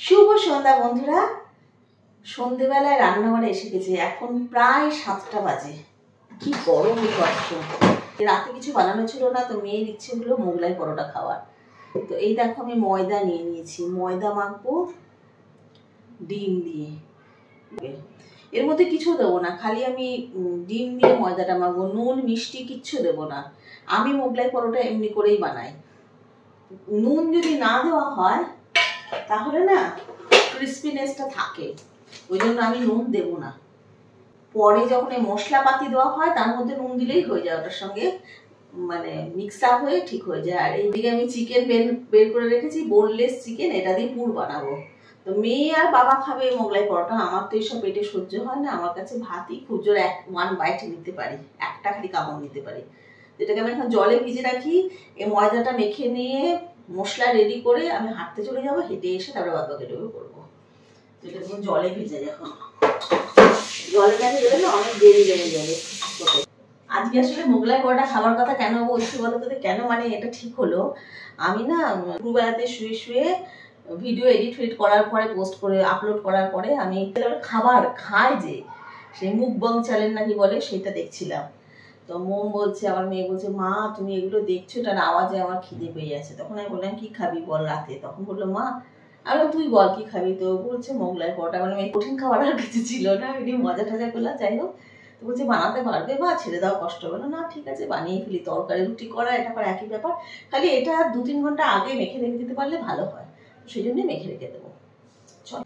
শুভ সন্ধ্যা বন্ধুরা। সন্ধ্যেবেলায় রান্নাঘরে এসে গেছে, এখন প্রায় 7টা বাজে। কি গরম কষ্ট। রাতে কিছু বানানো ছিল না, তো মেয়ের ইচ্ছে হলো মোগলাই পরোটা খাওয়ার। তো এই দেখো আমি ময়দা নিয়ে নিয়েছি, ময়দা মাখবো ডিম দিয়ে। এর মধ্যে কিছু দেবো না, খালি আমি ডিম দিয়ে ময়দাটা মাখবো, নুন মিষ্টি কিচ্ছু দেবো না। আমি মোগলাই পরোটা এমনি করেই বানাই। নুন যদি না দেওয়া হয় তাহলে না ক্রিস্পিনেসটা থাকে, ওই জন্য আমি নুন দেব না। পরে যখন এই মশলাপাতি দেওয়া হয় তার মধ্যে নুন দিলেই হয়ে যায়, ওটার সঙ্গে মানে মিক্স আপ হয়ে ঠিক হয়ে যায়। আর এইদিকে আমি চিকেন বের করে রেখেছি, বোনলেস চিকেন, এটা দিয়ে পুর বানাবো। তো মেয়ে আর বাবা খাবে মোগলাই পরোটা, আমার তো এইসব পেটে সহ্য হয় না। আমার কাছে ভাতই খুব জোর 1 বাইট নিতে পারি, একটা খালি কামড় নিতে পারি। যেটাকে আমি এখন জলে ভিজে রাখি, এই ময়দাটা মেখে নিয়ে মশলা রেডি করে আমি হাঁটতে চলে যাবো, হেঁটে এসে তারপরে বাদবাকিটুকু করবো। যেটা এখন জলে ভিজে যাবো, জলে কাছে গেলে না অনেক দেরি লেগে যাবে। আজকে আসলে মোগলাই পরোটা খাবার কথা কেন বলছি বলো তো, কেন মানে এটা ঠিক হলো, আমি না দুপুরবেলাতে শুয়ে শুয়ে ভিডিও এডিট করার পরে পোস্ট করে আপলোড করার পরে আমি খাবার খায় যে সেই মুকবাং চ্যানেল নাকি বলে, সেটা দেখছিলাম। তো মোম বলছে, আমার মেয়ে বলছে, মা তুমি এগুলো দেখছো, তার আওয়াজে আমার খিদে পেয়ে যাচ্ছে। তখন আমি বললাম কি খাবি বল রাতে। তখন বললো মা, আমি তুই বল কি খাবি। তো বলছে মোগলাই পরোটা। মানে কঠিন খাবার আর কিছু ছিল না, এমনি মজা টজা করলাম। যাই হোক, তো বলছে বানাতে পারবে বা ছেড়ে দাও, কষ্ট হবে না। ঠিক আছে বানিয়ে ফেলি, তরকারি রুটি করা এটা করা একই ব্যাপার, খালি এটা 2-3 ঘন্টা আগে মেখে রেখে দিতে পারলে ভালো হয়, সেই জন্যই মেখে রেখে দেবো। চল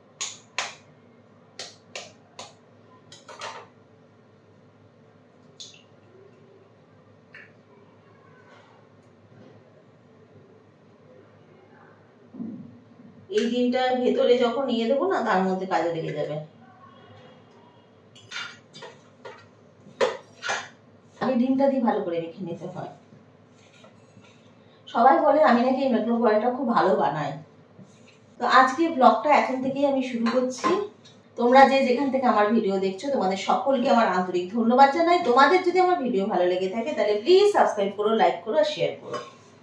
এই ডিমটা ভেতরে যখন নিয়ে দেবো না, তার মধ্যে কাজে লেগে যাবে। আগে ডিমটা দিয়ে ভালো করে মেখে নিতে হয়। সবাই বলে আমি নাকি এই মেট্রো পরোটা খুব ভালো বানাই। তো আজকে ব্লগটা এখন থেকেই আমি শুরু করছি। তোমরা যে যেখান থেকে আমার ভিডিও দেখছো, তোমাদের সকলকে আমার আন্তরিক ধন্যবাদ জানাই। তোমাদের যদি আমার ভিডিও ভালো লেগে থাকে তাহলে প্লিজ সাবস্ক্রাইব করো, লাইক করো আর শেয়ার করো।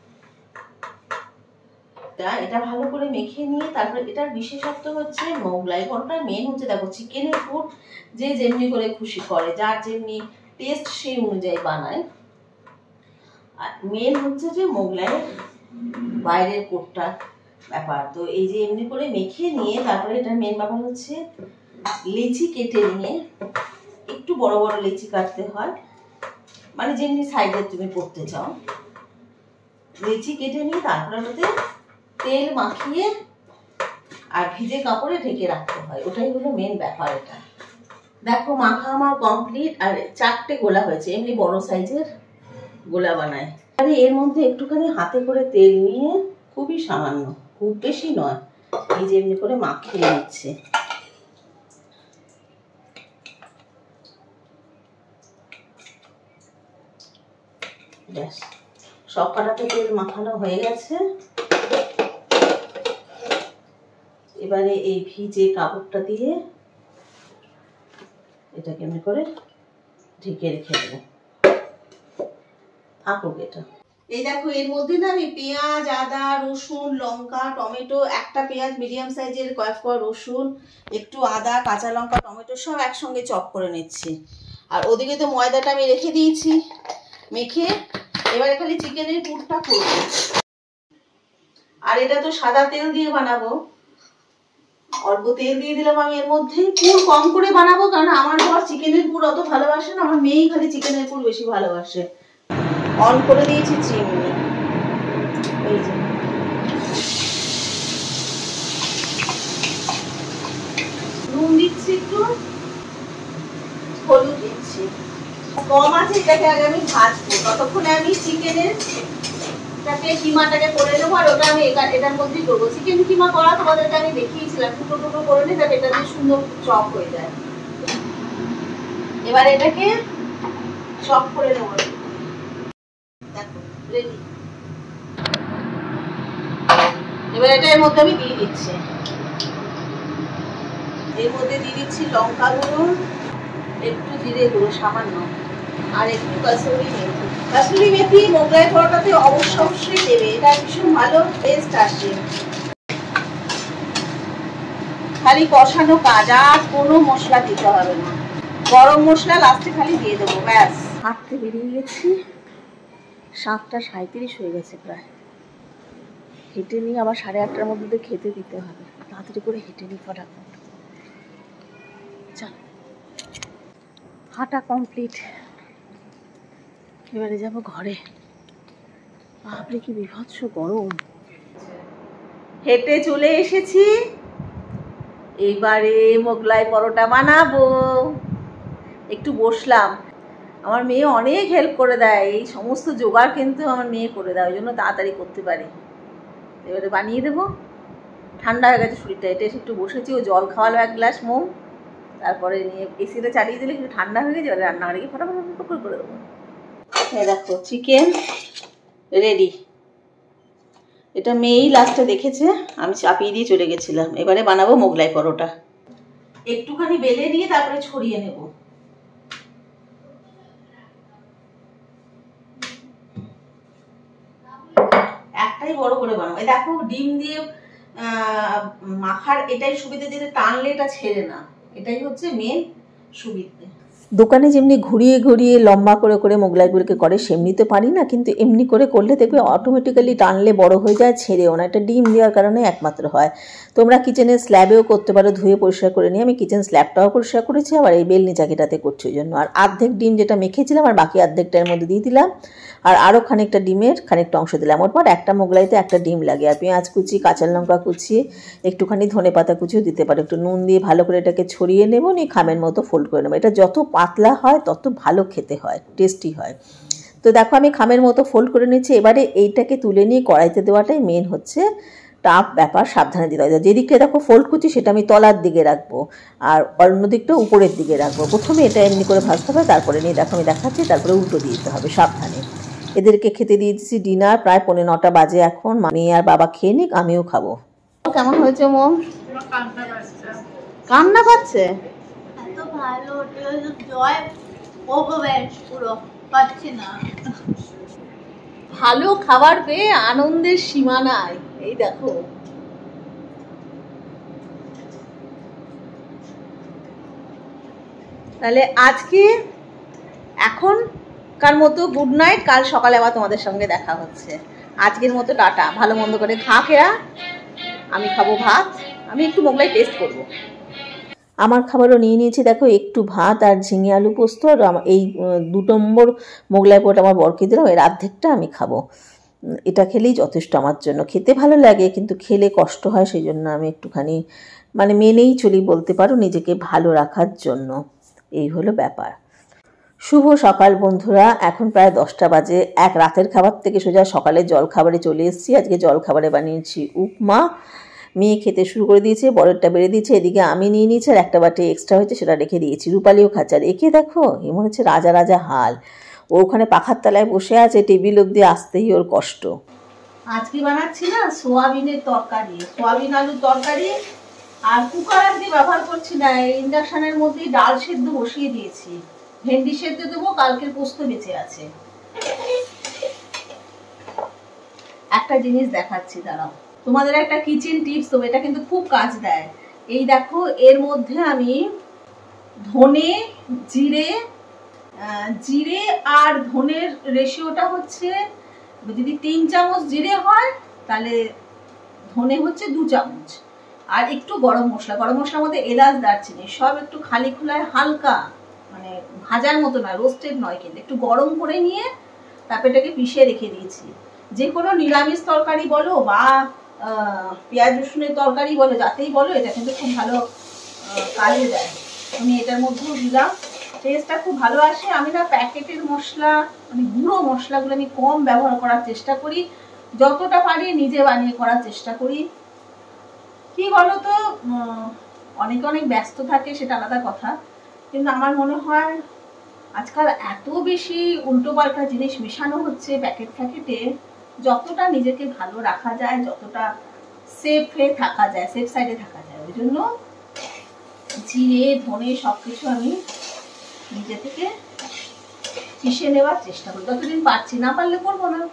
এটা ভালো করে মেখে নিয়ে তারপরে এটার বিশেষত্ব হচ্ছে মোগলাই পরোটার মেন হচ্ছে দেখো চিকেনের পুর যে যেমনি করে খুশি করে, যার যেমনি টেস্ট সেই অনুযায়ী বানায়। আর মেন হচ্ছে যে মোগলাই বাইরের কোটটা ব্যাপার। তো এই যে এমনি করে মেখে নিয়ে তারপরে এটার মেন ব্যাপার হচ্ছে লেচি কেটে নিয়ে, একটু বড় বড় লেচি কাটতে হয়, মানে যেমনি সাইজে তুমি করতে চাও। লেচি কেটে নিয়ে তারপরে ওটাতে তেল মাখিয়ে আর ভিজে কাপড়ে ঢেকে রাখতে হয়, ওটাই হলো মেন ব্যাপার। এটা দেখো মাখা আমার কমপ্লিট, আর 4টে গোলা হয়েছে, এমনি বড় সাইজের গোলা বানায়। আর এর মধ্যে একটুখানি হাতে করে তেল নিয়ে, খুবই সামান্য, খুব বেশি নয়, এই যে এমনি করে মাখিয়ে নিচ্ছে। ব্যাস সব কটাতে তেল মাখানো হয়ে গেছে। এবারে এই ভিজে কাপড়টা দিয়ে এটাকে এমনি করে ঢেকে রেখে দেবো, থাকুক এটা। এই দেখো এর মধ্যে না আমি পেঁয়াজ, আদা, রসুন, লঙ্কা, টমেটো, একটা পেঁয়াজ মিডিয়াম সাইজের, কয়েক কোয়া রসুন, একটু আদা, কাঁচা লঙ্কা, টমেটো সব একসঙ্গে চপ করে নিচ্ছি। আর ওদিকে তো ময়দাটা আমি রেখে দিয়েছি মেখে, এবারে খালি চিকেনের পুরটা করব। আর এটা তো সাদা তেল দিয়ে বানাবো, অল্প তেল দিয়ে দিলাম আমি এর মধ্যে। পুর কম করে বানাবো, কারণ আমার বর চিকেনের পুর অত ভালোবাসে না, আমার মেয়েই খালি চিকেনের পুর বেশি ভালোবাসে। অন করে দিয়েছি চিমনি, এই যে নুন দিচ্ছি, একটু হলুদ দিচ্ছি, কম আছে। এটাকে আগে আমি ভাজবো, ততক্ষণে আমি চিকেনের কিমাটাকে করে নেবো। আর ওটা আমি এটার মধ্যেই করবো। চিকেন কিমা করা তোমাদেরকে আমি দেখিয়েছিলাম, টুকরো টুকরো করে নিই, যাতে এটা দিয়ে সুন্দর চপ হয়ে যায়। এবার এটাকে চপ করে নেবো, দেখো রেডি। এবার এটা এর মধ্যে আমি দিয়ে দিচ্ছি, এর মধ্যে দিয়ে দিচ্ছি লঙ্কা গুঁড়ো, একটু জিরে গুঁড়ো সামান্য, আর একটু কাসুরি মেথি। কাসুরি মেথি মোগলাই পরোটাতে অবশ্যই দেবে, এটা ভীষণ ভালো টেস্ট আসে। খালি কষানো কাজ, আর কোনো মশলা দিতে হবে না। গরম মশলা লাস্টে খালি দিয়ে দেবো, ব্যাস। হাঁটতে বেরিয়ে গেছি, 7:37 হয়ে গেছে প্রায়। হেঁটে নিয়ে আবার 8:30টার মধ্যে খেতে দিতে হবে, তাড়াতাড়ি করে হেঁটে নিই ফটাফট। চল, হাঁটা কমপ্লিট, এবারে যাব ঘরে। বাপরে কি বিভৎস গরম। হেঁটে চলে এসেছি, এইবারে মোগলাই পরোটা বানাবো। একটু বসলাম, আমার মেয়ে অনেক হেল্প করে দেয়, এই সমস্ত জোগাড় কিন্তু আমার মেয়ে করে দেয়, ওই জন্য তাড়াতাড়ি করতে পারি। এবারে বানিয়ে দেবো। ঠান্ডা হয়ে গেছে শরীরটা, এটা এসে একটু বসেছি, ও জল খাওয়ালো 1 গ্লাস মোম, তারপরে নিয়ে এসিটা চালিয়ে দিলে একটু ঠান্ডা হয়ে গেছে, এবারে রান্নাঘরে গিয়ে ফটাফট করে দেবো। এই দেখো চিকেন রেডি। এটা মেয়েই লাস্টে দেখেছে, আমি চাপিয়ে দিয়ে চলে গেছিলাম। এবারে বানাবো মোগলাই পরোটা। একটুখানি বেলে নিয়ে তারপরে ছড়িয়ে নেব। একটাই বড় করে বানাবো। এই দেখো ডিম দিয়ে মাখার এটাই সুবিধা, যেটা টানলে এটা ছেড়ে না, এটাই হচ্ছে মেন সুবিধে। দোকানে যেমনি ঘুরিয়ে ঘুরিয়ে লম্বা করে করে মোগলাইগুলোকে করে সেমনি তো পারি না, কিন্তু এমনি করে করলে দেখবে অটোমেটিক্যালি টানলে বড় হয়ে যায়, ছেড়েও না। এটা ডিম দেওয়ার কারণে একমাত্র হয়। তোমরা কিচেনের স্ল্যাবেও করতে পারো, ধুয়ে পরিষ্কার করে নিয়ে। আমি কিচেন স্ল্যাবটাও পরিষ্কার করেছি, আবার এই বেলনি চাকিটাতে করছি ওই জন্য। আর অর্ধেক ডিম যেটা মেখেছিলাম আর বাকি অর্ধেকটার মধ্যে দিয়ে দিলাম, আর আরও খানিকটা ডিমের খানিকটা অংশ দিলাম। ওরপর একটা মোগলাইতে একটা ডিম লাগে। আর পেঁয়াজ কুচি, কাঁচা লঙ্কা কুচি, একটুখানি ধনে পাতা কুচিও দিতে পারো। একটু নুন দিয়ে ভালো করে এটাকে ছড়িয়ে নেবো, নিয়ে খামের মতো ফোল্ড করে নেবো। এটা যত পাতলা হয় তত ভালো খেতে হয়, টেস্টি হয়। তো দেখো আমি খামের মতো ফোল্ড করে নিচ্ছি। এবারে এইটাকে তুলে নিয়ে কড়াইতে দেওয়াটাই মেন হচ্ছে টাফ ব্যাপার, সাবধানে দিতে হয়। যেদিকটা দেখো ফোল্ড করছি সেটা আমি তলার দিকে রাখবো, আর অন্য দিকটা উপরের দিকে রাখবো। প্রথমে এটা এমনি করে ভাজতে হবে, তারপরে নিয়ে দেখো আমি দেখাচ্ছি, তারপরে উল্টো দিয়ে দিতে হবে সাবধানে। এদেরকে খেতে দিয়ে দিচ্ছি ডিনার, প্রায় 9:45 বাজে এখন। মেয়ে আর বাবা খেয়ে নিক, আমিও খাবো। কেমন হয়েছে মোম? কান্না পাচ্ছে? এত ভালো জয় পুরো পাচ্ছি না। ভালো খাবার পেয়ে আনন্দের সীমা নাই। এই দেখো তাহলে আজকে এখনকার মতো গুড নাইট। কাল সকালে আবার তোমাদের সঙ্গে দেখা হচ্ছে। আজকের মতো টাটা। ভালো মন্দ করে খা খেয়া। আমি খাবো ভাত, আমি একটু মোগলাই টেস্ট করব। আমার খাবারও নিয়ে নিয়েছি, দেখো একটু ভাত আর ঝিঙে আলু পোস্ত, আর এই 2 নম্বর মোগলাই পোটা আমার বরকে দিলাম, এর অর্ধেকটা আমি খাবো। এটা খেলেই যথেষ্ট আমার জন্য। খেতে ভালো লাগে কিন্তু খেলে কষ্ট হয়, সেই জন্য আমি একটুখানি মেনেই চলি বলতে পারো, নিজেকে ভালো রাখার জন্য। এই হলো ব্যাপার। শুভ সকাল বন্ধুরা, এখন প্রায় 10টা বাজে। এক রাতের খাবার থেকে সোজা সকালের জল খাবারে চলে এসেছি। আজকে জল খাবারে বানিয়েছি উপমা। মেয়ে খেতে শুরু করে দিয়েছে, বড়েরটা বেড়ে দিয়েছে। এদিকে আমি নিয়ে নিয়েছি, আর একটা বাটি এক্সট্রা হয়েছে সেটা রেখে দিয়েছি। রূপালিও খাচ্ছে। আর একে দেখো, এ মনে হচ্ছে রাজা রাজা হাল। ও ওখানে পাখার তলায় বসে আছে, টেবিল অব্দি আসতেই ওর কষ্ট। আজকে বানাচ্ছি না সোয়াবিনের তরকারি, সোয়াবিন আলুর তরকারি। আর কুকার আজকে ব্যবহার করছি না, ইন্ডাকশনের মধ্যেই ডাল সেদ্ধ বসিয়ে দিয়েছি। ভেন্ডি সেদ্ধ দেবো, কালকের পোস্ত বেঁচে আছে। একটা জিনিস দেখাচ্ছি, দাঁড়াও, তোমাদের একটা কিচেন টিপস দেবো, এটা কিন্তু খুব কাজ দেয়। এই দেখো, এর মধ্যে আমি ধনে, জিরে আর ধনের রেশিওটা হচ্ছে, যদি 3 চামচ জিরে হয় তাহলে ধনে হচ্ছে 2 চামচ, আর একটু গরম মশলা। গরম মশলার মধ্যে এলাচ, দারচিনি সব একটু খালি খোলায় হালকা, ভাজার মতো নয়, রোস্টেড নয়, কিন্তু একটু গরম করে নিয়ে তারপর এটাকে পিষে রেখে দিয়েছি। যে কোনো নিরামিষ তরকারি বলো বা পেঁয়াজ রসুনের তরকারি বলো, যাতেই বলো, এটা কিন্তু খুব ভালো কাজে দেয়। আমি এটার মধ্যেও দিলাম, টেস্টটা খুব ভালো আসে। আমি না প্যাকেটের মশলা, গুঁড়ো মশলাগুলো আমি কম ব্যবহার করার চেষ্টা করি, যতটা পারি নিজে বানিয়ে করার চেষ্টা করি। কি বলতো, অনেক ব্যস্ত থাকে, সেটা আলাদা কথা, কিন্তু আমার মনে হয় আজকাল এত বেশি উল্টোপাল্টা জিনিস মেশানো হচ্ছে প্যাকেটে, যতটা নিজেকে ভালো রাখা যায়, যতটা সেফে থাকা যায়, সেফ সাইডে থাকা যায়, ওই জন্য জিরে, ধনে সবকিছু আমি নিজে থেকে পিষে নেওয়ার চেষ্টা করি, যতদিন পারছি। না পারলে করবো না।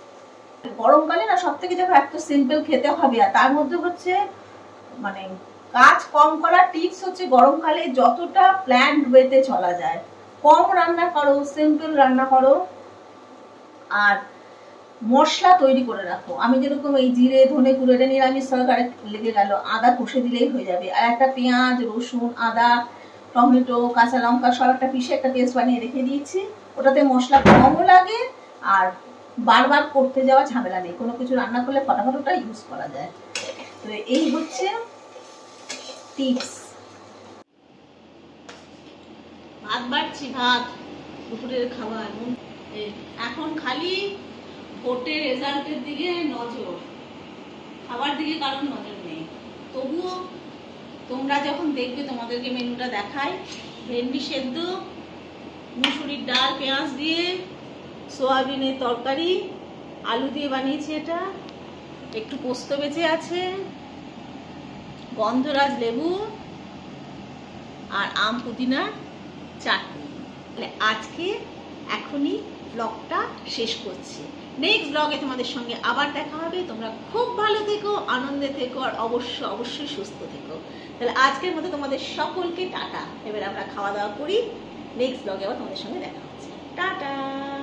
গরমকালে না সব থেকে দেখো এত সিম্পল খেতে হবে, আর তার মধ্যে হচ্ছে কাজ কম করার টিপস হচ্ছে গরমকালে যতটা প্ল্যান্ড ওয়েতে চলা যায় কম রান্না করো, সিম্পল রান্না করো, আর মশলা তৈরি করে রাখো। আমি যেরকম এই জিরে ধনে গুঁড়োটা নিরামিষ তরকারি লেগে গেল, আদা কষে দিলেই হয়ে যাবে, আর একটা পেঁয়াজ রসুন আদা টমেটো কাঁচা লঙ্কা সব একটা পিষে একটা পেস্ট বানিয়ে রেখে দিয়েছি। ওটাতে মশলা কমও লাগে আর বারবার করতে যাওয়া ঝামেলা নেই, কোনো কিছু রান্না করলে ফটাফট ওটা ইউজ করা যায়। তো এই হচ্ছে টিপস। ভাত বাড়ছি, ভাত দুপুরের খাবার। এখন খালি ভোটের রেজাল্টের দিকে নজর, খাবার দিকে কারোর নজর নেই। তবুও তোমরা যখন দেখবে তোমাদেরকে মেনুটা দেখাই, ভেন্ডি সেদ্ধ, মুসুরির ডাল পেঁয়াজ দিয়ে, সোয়াবিনের তরকারি, আলু দিয়ে বানিয়েছি এটা, একটু পোস্ত বেঁচে আছে, গন্ধরাজ লেবু আর আম পুদিনার চাটনি। আজকে এখনই ব্লগটা শেষ করছি, নেক্সট ব্লগে তোমাদের সঙ্গে আবার দেখা হবে। তোমরা খুব ভালো থেকো, আনন্দে থেকো, আর অবশ্যই সুস্থ থেকো। তাহলে আজকের মতো তোমাদের সকলকে টাটা। এবার আমরা খাওয়া দাওয়া করি, নেক্সট ব্লগে আবার তোমাদের সঙ্গে দেখা হচ্ছে। টাটা।